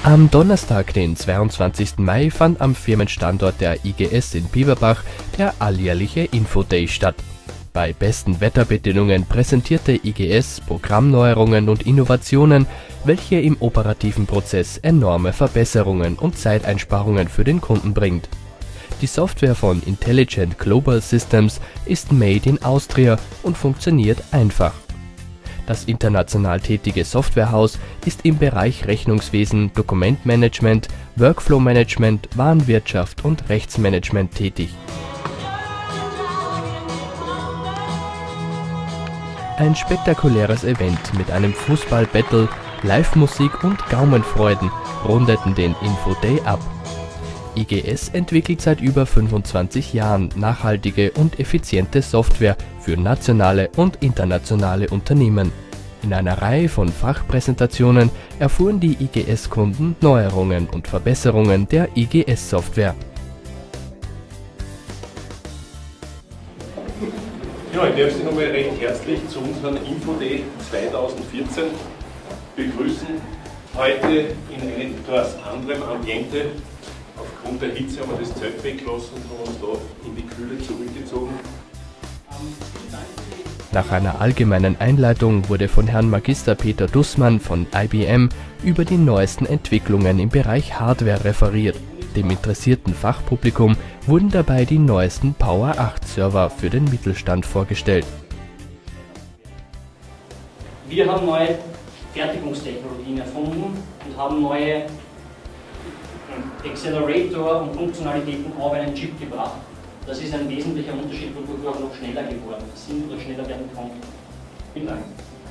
Am Donnerstag, den 22. Mai, fand am Firmenstandort der IGS in Bieberbach der alljährliche Info-Day statt. Bei besten Wetterbedingungen präsentierte IGS Programmneuerungen und Innovationen, welche im operativen Prozess enorme Verbesserungen und Zeiteinsparungen für den Kunden bringt. Die Software von Intelligent Global Systems ist made in Austria und funktioniert einfach. Das international tätige Softwarehaus ist im Bereich Rechnungswesen, Dokumentmanagement, Workflow-Management, Warenwirtschaft und Rechtsmanagement tätig. Ein spektakuläres Event mit einem Fußball-Battle, Live-Musik und Gaumenfreuden rundeten den Info-Day ab. IGS entwickelt seit über 25 Jahren nachhaltige und effiziente Software für nationale und internationale Unternehmen. In einer Reihe von Fachpräsentationen erfuhren die IGS-Kunden Neuerungen und Verbesserungen der IGS-Software. Ja, ich darf Sie nochmal recht herzlich zu unserem Info-Day 2014 begrüßen. Heute in einem etwas anderen Ambiente. Aufgrund der Hitze haben wir das Zelt weggelassen und haben uns da in die Kühle zurückgezogen. Nach einer allgemeinen Einleitung wurde von Herrn Magister Peter Dussmann von IBM über die neuesten Entwicklungen im Bereich Hardware referiert. Dem interessierten Fachpublikum wurden dabei die neuesten Power 8 Server für den Mittelstand vorgestellt. Wir haben neue Fertigungstechnologien erfunden und haben neue Accelerator und Funktionalitäten auf einen Chip gebracht. Das ist ein wesentlicher Unterschied, wodurch wir auch noch schneller geworden sind oder schneller werden konnten. Vielen Dank.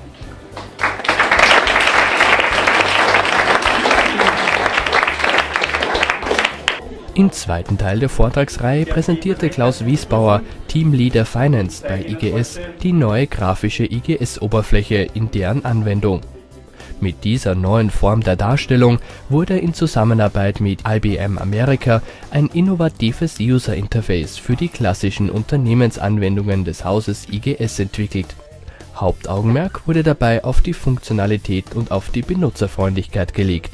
Im zweiten Teil der Vortragsreihe präsentierte Klaus Wiesbauer, Teamleader Finance bei IGS, die neue grafische IGS-Oberfläche in deren Anwendung. Mit dieser neuen Form der Darstellung wurde in Zusammenarbeit mit IBM America ein innovatives User-Interface für die klassischen Unternehmensanwendungen des Hauses IGS entwickelt. Hauptaugenmerk wurde dabei auf die Funktionalität und auf die Benutzerfreundlichkeit gelegt.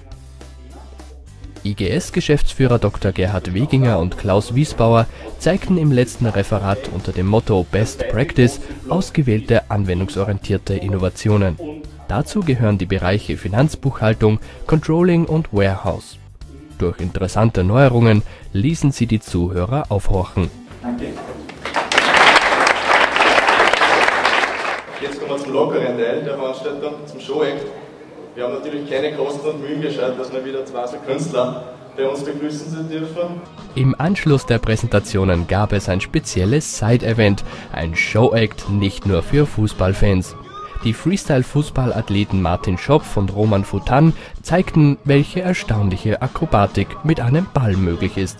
IGS-Geschäftsführer Dr. Gerhard Weginger und Klaus Wiesbauer zeigten im letzten Referat unter dem Motto Best Practice ausgewählte anwendungsorientierte Innovationen. Dazu gehören die Bereiche Finanzbuchhaltung, Controlling und Warehouse. Durch interessante Neuerungen ließen sie die Zuhörer aufhorchen. Danke. Jetzt kommen wir zum lockeren Teil der Veranstaltung, zum Show-Act. Wir haben natürlich keine Kosten und Mühen geschaut, dass wir wieder zwei so Künstler bei uns begrüßen zu dürfen. Im Anschluss der Präsentationen gab es ein spezielles Side-Event, ein Show-Act nicht nur für Fußballfans. Die Freestyle-Fußballathleten Martin Schopf und Roman Futan zeigten, welche erstaunliche Akrobatik mit einem Ball möglich ist.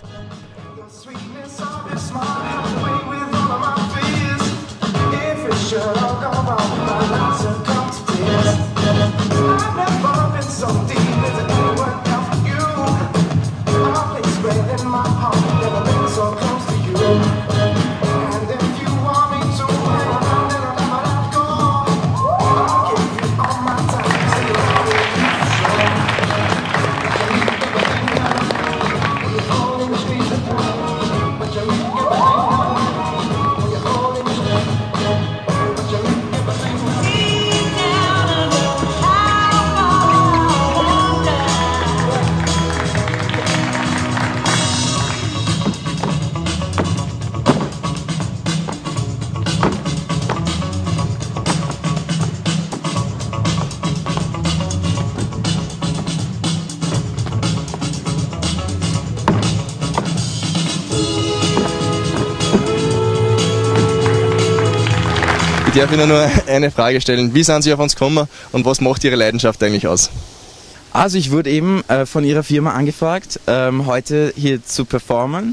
Ich darf Ihnen nur eine Frage stellen. Wie sind Sie auf uns gekommen und was macht Ihre Leidenschaft eigentlich aus? Also ich wurde eben von Ihrer Firma angefragt, heute hier zu performen.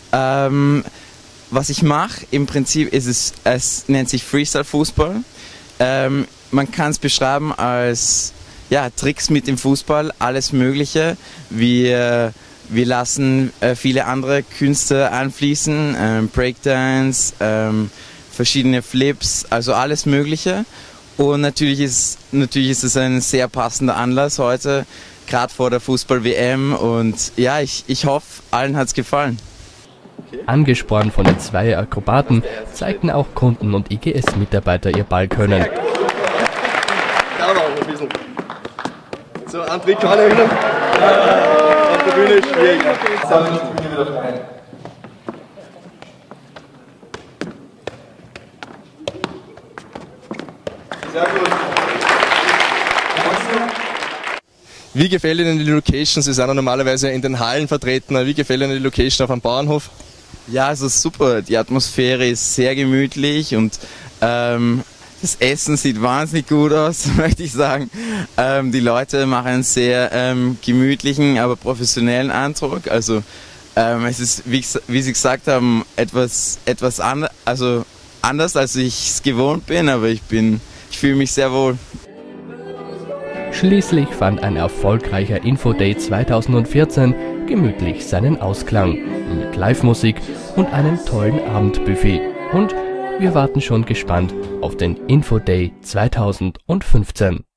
Was ich mache, im Prinzip ist es nennt sich Freestyle-Fußball. Man kann es beschreiben als Tricks mit dem Fußball, alles Mögliche. Wir lassen viele andere Künste einfließen, Breakdance, verschiedene Flips, also alles Mögliche. Und natürlich ist es ein sehr passender Anlass heute, gerade vor der Fußball-WM und ja, ich hoffe, allen hat's gefallen. Angespornt von den zwei Akrobaten zeigten auch Kunden und IGS-Mitarbeiter ihr Ballkönnen. Ja, aber auch ein bisschen. So, ein Trick kann ich noch. Auf der Bühne ist schwierig. Jetzt haben wir die Bühne wieder frei. Sehr gut. Wie gefällt Ihnen die Location? Sie sind ja normalerweise in den Hallen vertreten. Wie gefällt Ihnen die Location auf einem Bauernhof? Ja, also super. Die Atmosphäre ist sehr gemütlich und das Essen sieht wahnsinnig gut aus, möchte ich sagen. Die Leute machen einen sehr gemütlichen, aber professionellen Eindruck. Also es ist, wie Sie gesagt haben, etwas anders, als ich es gewohnt bin, aber ich fühle mich sehr wohl. Schließlich fand ein erfolgreicher Infoday 2014 gemütlich seinen Ausklang mit Live-Musik und einem tollen Abendbuffet. Und wir warten schon gespannt auf den Infoday 2015.